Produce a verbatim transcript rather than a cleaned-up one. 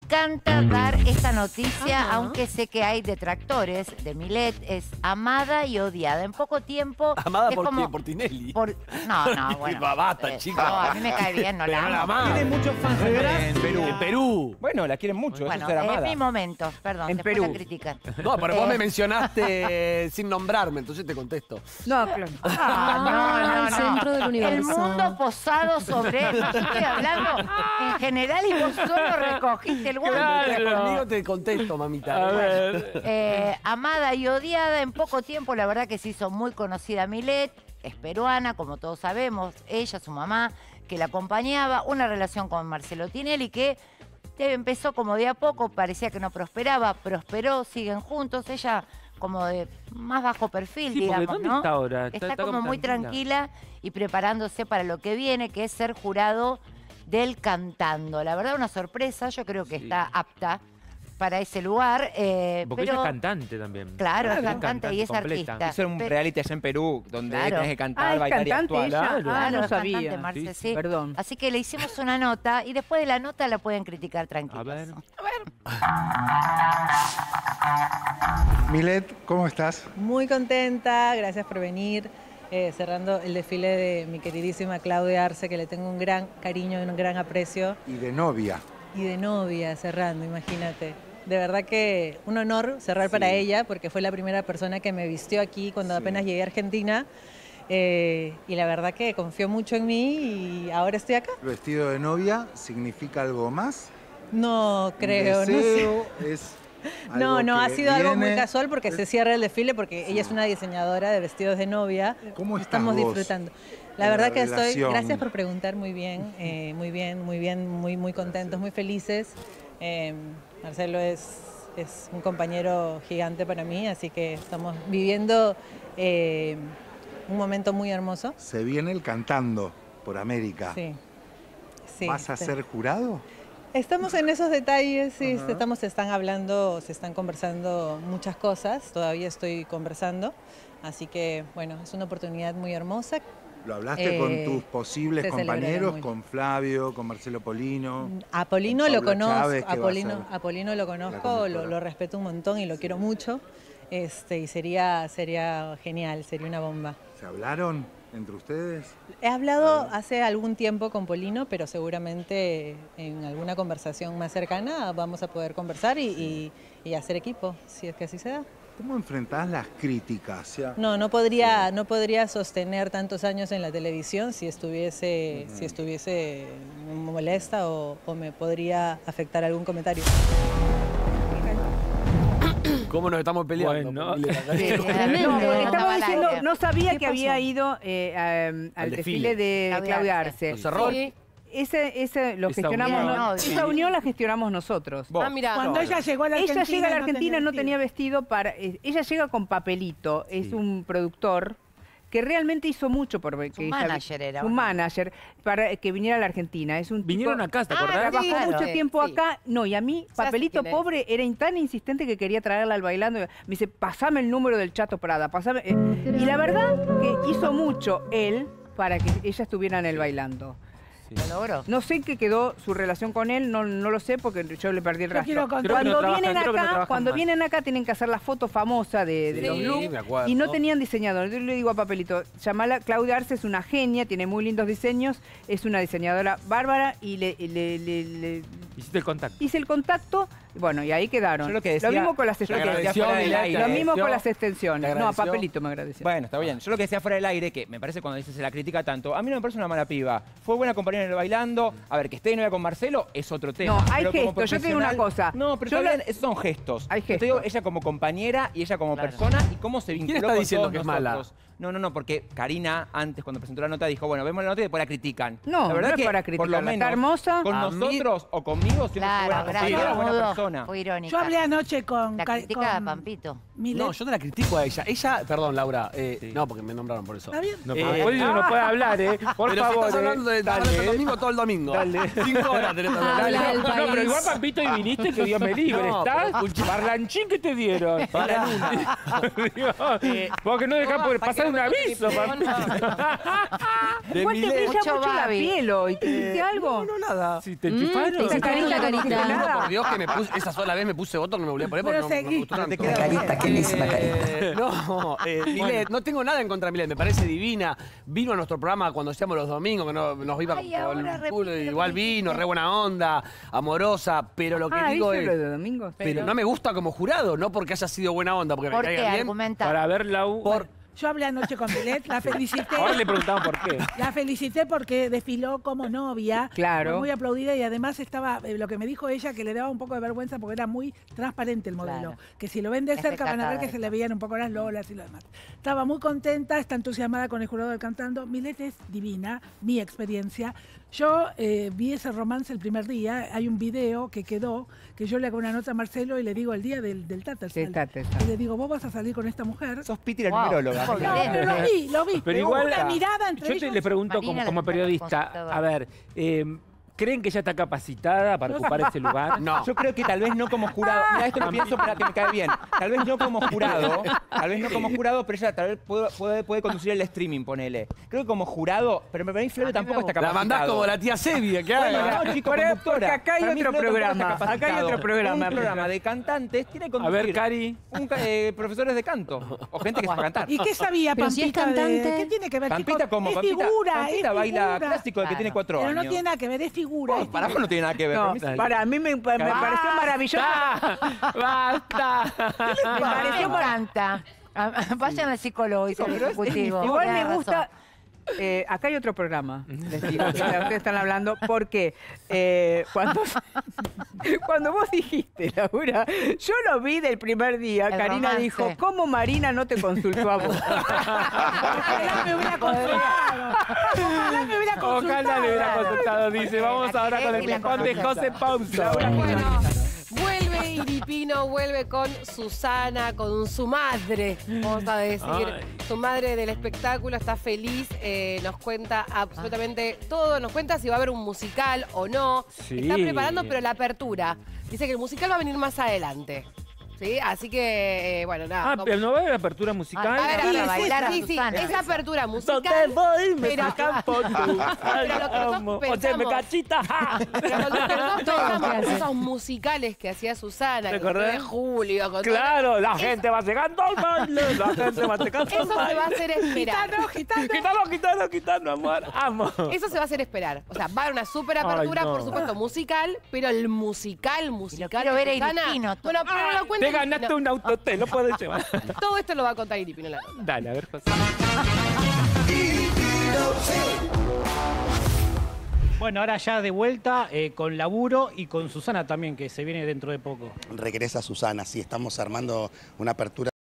encanta dar esta noticia, Ajá. aunque sé que hay detractores de Milet. Es amada y odiada. En poco tiempo... Amada es por, como, ti, por Tinelli. por- no, no, bueno. Basta, eh, chica. no, a mí me cae bien, no la Pero la amo. amaba. Tiene muchos fans en Perú. En Perú. Bueno, la quieren mucho, Bueno, eso será es amada. mi momento, perdón, En después Perú. la critican. No, pero vos Eh, me mencionaste sin nombrarme, entonces te contesto. No, claro. Ah, no, no, el no. centro del El universo. mundo posado sobre él. Yo estoy hablando en general y vos solo recogiste el guante. Cuando estés conmigo te contesto, mamita. A ver. Eh, amada y odiada, en poco tiempo la verdad que se hizo muy conocida Milet, es peruana, como todos sabemos, ella, su mamá, que la acompañaba, una relación con Marcelo Tinelli que empezó como de a poco, parecía que no prosperaba, prosperó, siguen juntos, ella como de más bajo perfil, Sí, porque digamos, ¿dónde ¿no? está ahora? Está, Está- está como como muy tranquila. tranquila y preparándose para lo que viene, que es ser jurado del Cantando. La verdad, una sorpresa, yo creo que Sí. está apta para ese lugar. eh, Porque pero, ella es cantante también. Claro, es Ella cantante y es completa. artista. Hizo un Pe- reality allá en Perú, donde Claro. tenés que cantar, Ah, ¿es bailar y cantante actuar. ella? Claro. Ah, Claro, no es cantante, sabía. Marce, Sí, sí. Perdón. Así que le hicimos una nota y después de la nota la pueden criticar tranquilos. A ver. Milet, ¿cómo estás? Muy contenta, gracias por venir. eh, cerrando el desfile de mi queridísima Claudia Arce, que le tengo un gran cariño y un gran aprecio. Y de novia. Y de novia, cerrando, imagínate. De verdad que un honor cerrar para ella, porque fue la primera persona que me vistió aquí cuando Sí. apenas llegué a Argentina. eh, y la verdad que confió mucho en mí y ahora estoy acá. ¿El vestido de novia significa algo más? No creo, ¿Un no sé. deseo? ¿Es No, algo no, ha que sido algo muy viene? casual porque se cierra el desfile porque ella es una diseñadora de vestidos de novia. ¿Cómo estás Estamos vos disfrutando. La en verdad la que estoy, relación? gracias por preguntar, muy bien, eh, muy bien, muy bien, muy, muy contentos, muy felices. Eh, Marcelo es, es un compañero gigante para mí, así que estamos viviendo eh, un momento muy hermoso. Se viene el Cantando por América. Sí. Sí, ¿Vas a sí. ser jurado? Estamos en esos detalles, sí, Ajá. estamos, se están hablando, se están conversando muchas cosas, todavía estoy conversando, así que bueno, es una oportunidad muy hermosa. ¿Lo hablaste Eh, con tus posibles se celebrará compañeros, muy- con Flavio, con Marcelo Polino? A Polino Con lo Paula conozco, Chávez, ¿qué va a Apolino, hacer? Apolino lo La conozco, conductora. lo, lo respeto un montón y lo quiero mucho, este, y sería, sería genial, sería una bomba. ¿Se hablaron entre ustedes? He hablado hace algún tiempo con Polino, pero seguramente en alguna conversación más cercana vamos a poder conversar y, y- y hacer equipo, si es que así se da. ¿Cómo enfrentás las críticas? O sea, No, no podría, no podría sostener tantos años en la televisión si estuviese, si estuviese molesta o, o me podría afectar algún comentario. ¿Cómo nos estamos peleando? Bueno. Milena? Sí, No, tremendo, porque estaba estaba al diciendo, aire. no sabía ¿Qué que había pasó? ido eh, a- al, Al desfile desfile. de Claudia Claudia Arce. Arce. ¿Lo cerró? Sí. Ese, ese lo Esa gestionamos. unión. no- Sí. Esa unión la gestionamos nosotros. Vos. Ah, mira. Cuando ella llegó a la Argentina. Ella llega a la Argentina, no tenía vestido. vestido para. eh, ella llega con Papelito, es Sí. un productor que realmente hizo mucho por que Su ella- manager era, su ¿o no? manamer para que viniera a la Argentina. Es un Vinieron tipo- acá, ¿te Ah, acordás? Trabajó Sí, claro. mucho Sí, tiempo sí. acá. No, y a mí, Ya sé Papelito quién es. pobre, era tan insistente que quería traerla al bailando. Me dice, pasame el número del Chato Prada, pasame. eh, y la verdad que hizo mucho él para que ella estuviera en el bailando. ¿Lo logró? No sé en qué quedó su relación con él, no, no lo sé porque yo le perdí el Yo rastro. quiero contar- Creo que no Cuando trabajan, vienen creo que no acá, trabajan cuando más. vienen acá tienen que hacer la foto famosa de, de Sí, los looks me acuerdo. y no tenían diseñador. Yo le digo a Papelito, llamala, Claudia Arce es una genia, tiene muy lindos diseños, es una diseñadora bárbara y le, y le- le- le Hiciste el contacto. hice el contacto, bueno, y ahí quedaron. Yo lo que decía- mismo con las yo lo que extensiones. decía fuera del aire, Lo mismo yo- con las extensiones. ¿te No, a agradeció? Papelito me agradeció. Bueno, está bien. Yo lo que decía fuera del aire, que me parece cuando dice se la critica tanto, a mí no me parece una mala piba. Fue buena compañera en el bailando. A ver, que esté de novia con Marcelo es otro tema. No, hay Pero como gestos. Yo te digo una profesional- cosa. No, pero Yo está la- bien, esos son gestos. Hay Yo te digo, gestos. ella como compañera y ella como Claro. persona y cómo se vinculó está con diciendo todos que es mala? nosotros. No, no, no, porque Karina antes cuando presentó la nota dijo, bueno, vemos la nota y después la critican. No, la verdad no es que para por lo criticarla, menos está hermosa. con A mí- nosotros o conmigo siempre fue Claro, buena gracias, compañera, buena Mudo. persona. Fue irónica. Yo hablé anoche con... La Ca- critica a con- Pampito. Milet. No, yo no la critico a ella. Ella, perdón, Laura, eh, Sí. no, porque me nombraron por eso. ¿Está bien? No, Eh, porque hoy no puede hablar, ¿eh? Por Pero si favor. estás hablando eh, de dale, el eh. domingo todo el domingo. Dale. Cinco horas tenés que hablar. Dale. Habla del No, pero país. igual, Pampito, y viniste, que Dios me libre, No, ¿estás? pero escucha. Parlanchín que te dieron. Para Dios, porque no dejás por pasar un aviso, Pampito. De Igual te Milet. brilla Mucho mucho la Babi. piel hoy. ¿Te hiciste algo? No, no, nada. Si te Mm, enchufaron. te hiciste carita, una carita. carita. Nada. Por Dios que me puse, esa sola vez me puse otro, no me volví a poner porque Pero no, no me seguí. gustó Pero te tanto. queda Carita, qué misma Eh, no, eh, Milet, no tengo nada en contra de Milet, me parece divina. Vino a nuestro programa cuando hacíamos los domingos, que no, nos iba Ay, por ahora el repite culo, lo que igual vino, re buena onda, amorosa, pero lo que Ah, digo ¿viste es... lo de domingo? Pero no me gusta como jurado, no porque haya sido buena onda, porque ¿Por me qué? caiga bien. Argumenta. Para ver la U. Por, Yo hablé anoche con Milet, la felicité. Ahora le preguntamos por qué. La felicité porque desfiló como novia. Claro. Fue muy aplaudida y además estaba, eh, lo que me dijo ella, que le daba un poco de vergüenza porque era muy transparente el modelo. Claro. Que si lo ven de Es cerca van a ver recatada. que se le veían un poco las lolas y lo demás. Estaba muy contenta, está entusiasmada con el jurado del cantando. Milet es divina, mi experiencia. Yo eh, vi ese romance el primer día, hay un video que quedó, que yo le hago una nota a Marcelo y le digo el día del, del Tattersall. Del Tattersall. Y le digo, vos vas a salir con esta mujer. Sos Piti la Wow. numeróloga. Joder. No, pero lo vi, lo vi. Pero Pero igual, una mirada entre yo te ellos. le pregunto Marina, como, la como que está periodista, consultadora. a ver, eh, ¿creen que ella está capacitada para ocupar ese lugar? no. Yo creo que tal vez no como jurado. Mira, esto lo pienso para que me cae bien. Tal vez no como jurado, tal vez no como jurado, pero ella tal vez puede, puede, puede conducir el streaming, ponele. Creo que como jurado, pero para mí Flavio tampoco está la capacitado. mandás como la tía Sevilla, que Bueno, haga. no, chico, Pero- conductora. porque acá hay Para mí otro Flavio tampoco programa, está acá hay capacitado. otro programa. Un programa de cantantes tiene que conducir. A ver, Cari. Un ca- eh, profesores de canto o gente que sepa cantar. ¿Y qué sabía Pero si es Pampita de- cantante. ¿Qué tiene que ver? Pampita chicos? como es Pampita, figura, Pampita es baila figura. clásico de que Claro. tiene cuatro Pero años. no tiene nada que ver, es figura. Oh, es para vos figura. no tiene nada que ver. No, para mí sí. para mí me, me pareció maravilloso. ¡Basta! Me Me pareció mar- encanta. Ah, Vayan al psicólogo y al ejecutivo. Igual Tenés me razón. gusta. eh, acá hay otro programa, les digo, que ustedes están hablando, porque eh, cuando, cuando vos dijiste, Laura, yo lo vi del primer día, El Karina romance. dijo, ¿cómo Marina no te consultó a vos? Ojalá me hubiera consultado. Ojalá me hubiera consultado. Ojalá le hubiera consultado, dice. Vamos La ahora querés con el y la ping-pong de conoces. José Pausa. Bueno, vuelve Iripino, vuelve con Susana, con su madre, vamos a decir. Ay. Su madre del espectáculo está feliz, eh, nos cuenta absolutamente todo, nos cuenta si va a haber un musical o no. Sí. Está preparando, pero la apertura. Dice que el musical va a venir más adelante. ¿Sí? Así que, eh, bueno, nada. Ah, como- pero no va a haber apertura musical. Ah, A ver, Para sí, bailar a sí, sí, Susana. esa apertura musical. ¿Dónde voy? Me pero- sacan por tu. Pero lo que nosotros Amo. Oye, pensamos- me cachita. ja. Pero cuando nosotros pensamos en esos musicales que hacía Susana, ¿Te que fue acordás? de Julio, con Claro, la gente va llegando al baile. La gente va llegando todo- al eso se va a baile. hacer esperar. Gitano, gitano. Quítalo, quítalo, quítalo, amor. Amo. Eso se va a hacer esperar. O sea, va a haber una super apertura, Ay, no. por supuesto, musical, pero el musical, musical. quiero ver a Susana- Iripino. Bueno, pero no lo cuenta Te ganaste Iripino. un auto, te lo puedes llevar. Todo esto lo va a contar Iripino. en la nota. Dale, a ver, José. Bueno, ahora ya de vuelta eh, con laburo y con Susana también, que se viene dentro de poco. Regresa Susana, sí, estamos armando una apertura